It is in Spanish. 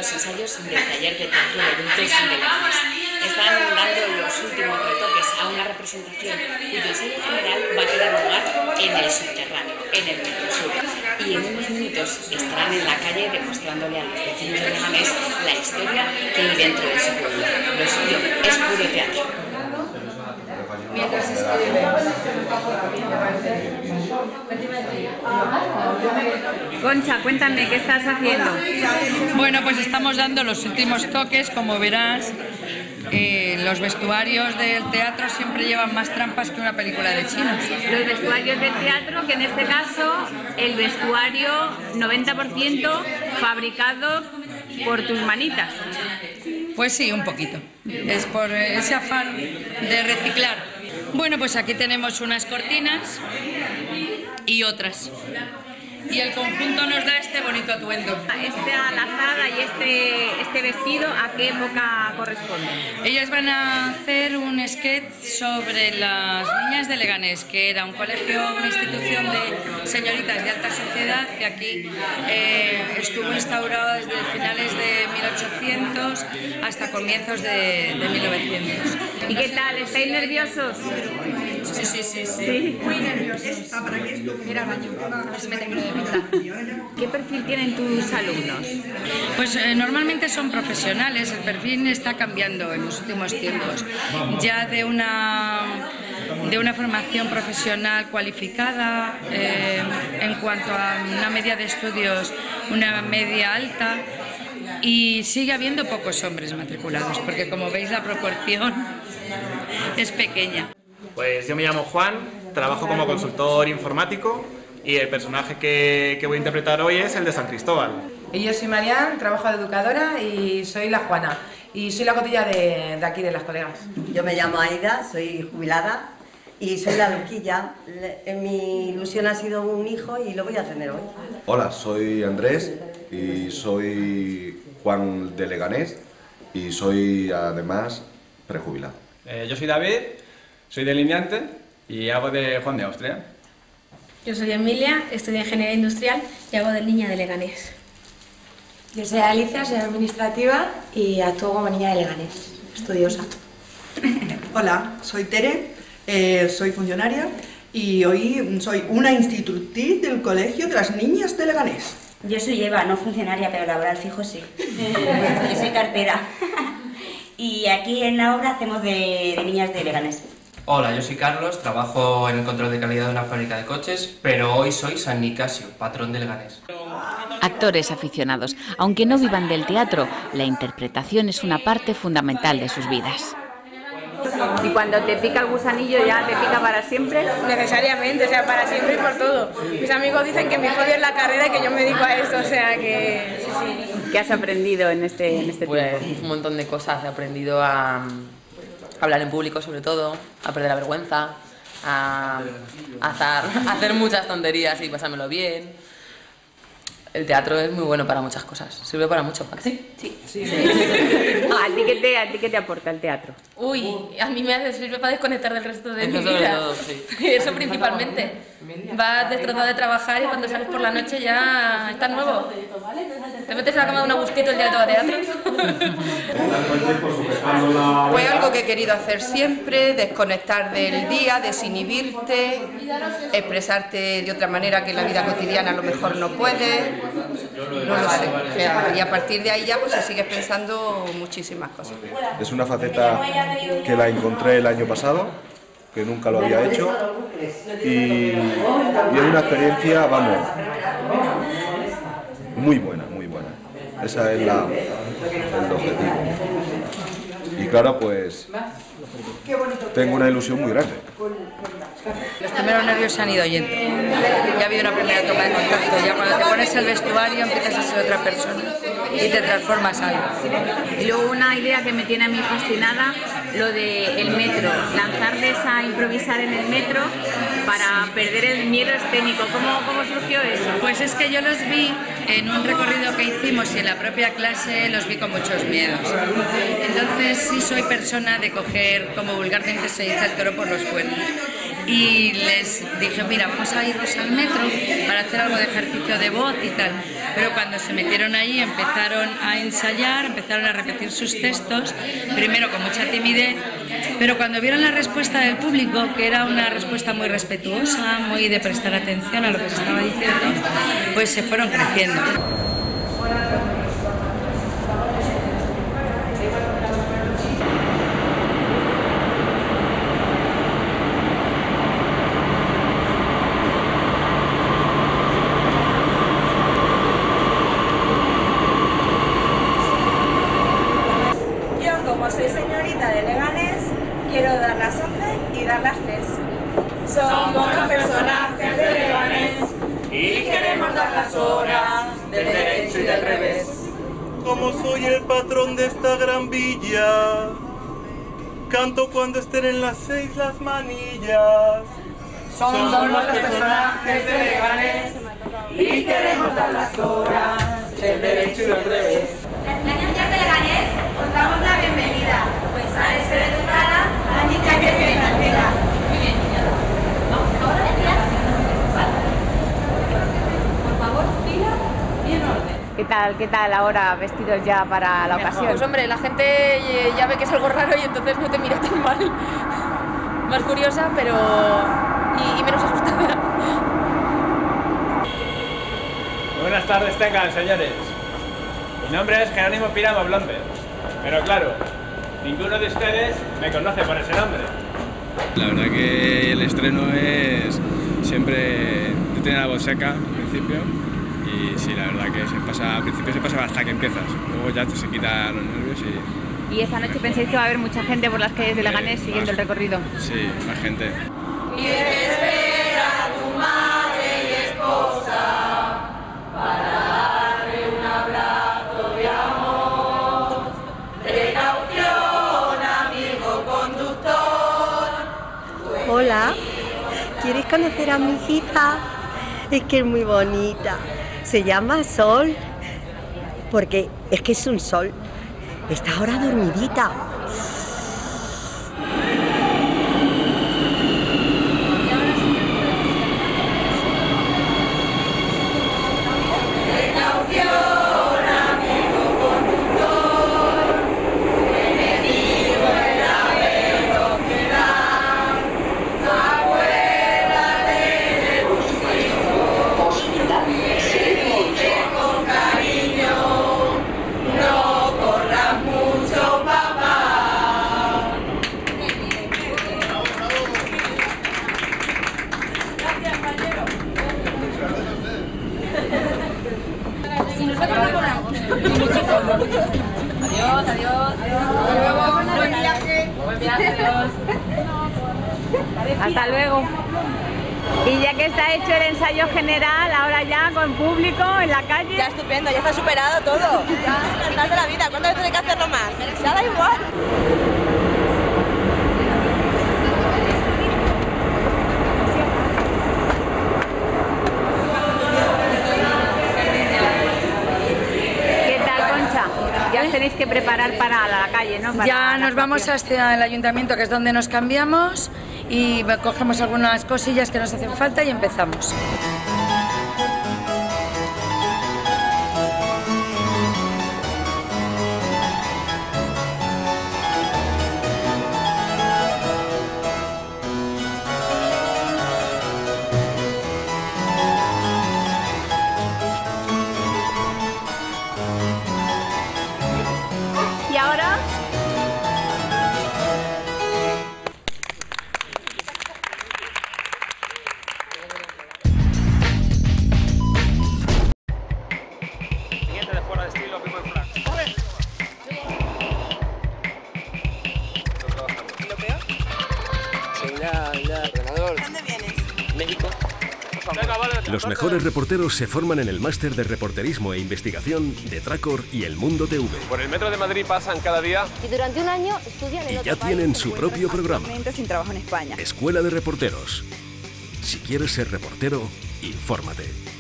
los ensayos del taller de teatro de adultos de Leganés. Están dando los últimos retoques a una representación cuyo ensayo general va a tener lugar en el subterráneo, en el Metro Sur. Y en unos minutos estarán en la calle demostrándole a los vecinos de Leganés la historia que hay dentro de su pueblo. Lo suyo es puro teatro. Mientras Concha, cuéntame, ¿qué estás haciendo? Bueno, pues estamos dando los últimos toques, como verás. Los vestuarios del teatro siempre llevan más trampas que una película de chinos. Los vestuarios del teatro, que en este caso el vestuario 90% fabricado por tus manitas. Pues sí, un poquito. Es por ese afán de reciclar. Bueno, pues aquí tenemos unas cortinas y otras. Y el conjunto nos da este bonito atuendo. Esta lazada y este vestido, ¿a qué época corresponde? Ellas van a hacer un sketch sobre las niñas de Leganés, que era un colegio, una institución de señoritas de alta sociedad que aquí estuvo instaurado desde finales de 1800 hasta comienzos de 1900. ¿Y qué tal? ¿Estáis nerviosos? Sí. Muy nerviosos. Mira, baño. A ver si me termino de pintar. ¿Qué perfil tienen tus alumnos? Pues normalmente son profesionales, el perfil está cambiando en los últimos tiempos. Ya de una formación profesional cualificada, en cuanto a una media de estudios, una media alta, y sigue habiendo pocos hombres matriculados, porque como veis la proporción es pequeña. Pues yo me llamo Juan, trabajo como consultor informático y el personaje que voy a interpretar hoy es el de San Cristóbal. Y yo soy Marian, trabajo de educadora y soy la Juana, y soy la cotilla de aquí, de las colegas. Yo me llamo Aida, soy jubilada y soy la Luquilla. Mi ilusión ha sido un hijo y lo voy a tener hoy. Hola, soy Andrés y soy Juan de Leganés y soy además prejubilado. Yo soy David, soy delineante y hago de Juan de Austria. Yo soy Emilia, estudio Ingeniería Industrial y hago de niña de Leganés. Yo soy Alicia, soy administrativa y actúo como niña de Leganés, estudiosa. Hola, soy Tere, soy funcionaria y hoy soy una institutriz del Colegio de las Niñas de Leganés. Yo soy Eva, no funcionaria, pero laboral fijo sí. Yo soy cartera. Y aquí en la obra hacemos de niñas de Leganés. Hola, yo soy Carlos, trabajo en el control de calidad de una fábrica de coches, pero hoy soy San Nicasio, patrón de Leganés. Actores aficionados, aunque no vivan del teatro, la interpretación es una parte fundamental de sus vidas. ¿Y cuando te pica el gusanillo ya te pica para siempre? Necesariamente, o sea, para siempre y por todo. Mis amigos dicen que mi hobby es la carrera y que yo me dedico a esto, o sea que sí. ¿Qué has aprendido en este Pues tiempo? un montón de cosas, he aprendido a hablar en público sobre todo, a perder la vergüenza, a hacer muchas tonterías y pasármelo bien. El teatro es muy bueno para muchas cosas, sirve para mucho. ¿Sí? Sí. ¿A ti qué te aporta el teatro? Uy, a mí me sirve para desconectar del resto de mi Eso sobre vida. todo, sí. Eso principalmente. Vas destrozado de trabajar y cuando sales por la noche ya estás nuevo. Te metes en la cama de un agustito el día de todo teatro. Pues algo que he querido hacer siempre, desconectar del día, desinhibirte, expresarte de otra manera que en la vida cotidiana a lo mejor no puedes, no lo sé. O sea, y a partir de ahí ya pues sigues pensando muchísimas cosas. Es una faceta que la encontré el año pasado, que nunca lo había hecho, y es una experiencia, vamos, muy buena, muy buena. Esa es el objetivo. Y claro, pues tengo una ilusión muy grande. Los primeros nervios se han ido yendo. Ya ha habido una primera toma de contacto. Ya cuando te pones el vestuario empiezas a ser otra persona y te transformas algo. Y luego una idea que me tiene a mí fascinada, lo del metro, lanzarles a improvisar en el metro para perder el miedo escénico. ¿Cómo surgió eso? Pues es que yo los vi en un recorrido que hicimos y en la propia clase los vi con muchos miedos. Entonces sí soy persona de coger, como vulgarmente se dice, el toro por los cuernos. Y les dije, mira, vamos a irnos al metro para hacer algo de ejercicio de voz y tal. pero cuando se metieron ahí empezaron a ensayar, empezaron a repetir sus textos, primero con mucha timidez, pero cuando vieron la respuesta del público, que era una respuesta muy respetuosa, muy de prestar atención a lo que se estaba diciendo, pues se fueron creciendo. Como soy señorita de Leganés, quiero dar las 11 y dar las 3. Somos los personajes de Leganés y queremos dar las horas del derecho y del revés. Como soy el patrón de esta gran villa, canto cuando estén en las 6 las manillas. Somos los personajes de Leganés y queremos dar las horas del derecho y del revés. Las niñas de Leganés os damos la bienvenida, pues ha de ser educada la niña que se enaltera. Muy bien, niñas. Vamos ahora, niñas. Por favor, fila y en orden. ¿Qué tal ahora vestidos ya para la ocasión? Pues hombre, la gente ya ve que es algo raro y entonces no te mira tan mal. Más curiosa, pero... y menos asustada. Buenas tardes tengan, señores. Mi nombre es Jerónimo Píramo Blomberg, pero claro, ninguno de ustedes me conoce por ese nombre. La verdad que el estreno es siempre tiene la voz seca al principio y sí, la verdad que al principio se pasa hasta que empiezas, luego ya se quitan los nervios y... ¿Y esta noche pensáis que va a haber mucha gente por las calles de Leganés siguiendo el recorrido? Sí, más gente. Y te espera tu madre y esposa para darle un abrazo de amor. Precaución, amigo conductor. Hola, ¿quieres conocer a mi hijita? Es que es muy bonita. Se llama Sol, porque es que es un sol. Está ahora dormidita. Adiós, adiós. Buen viaje. Buen viaje, adiós. Hasta luego. Y ya que está hecho el ensayo general, ahora ya con público en la calle. Ya estupendo, ya está superado todo. Ya, estás de la vida. ¿Cuántas veces hay que hacerlo más? Ya da igual. Ya os tenéis que preparar para la calle, ¿no? Para ya nos vamos hacia el ayuntamiento, que es donde nos cambiamos, y cogemos algunas cosillas que nos hacen falta y empezamos. ¿Y ahora? Siguiente de fuera de estilo, People Flash. ¿Dónde vienes? México. Los mejores reporteros se forman en el máster de reporterismo e investigación de Tracor y El Mundo TV. Por el metro de Madrid pasan cada día. Y durante un año estudian en Y ya tienen su propio programa. sin trabajo en España. Escuela de Reporteros. Si quieres ser reportero, infórmate.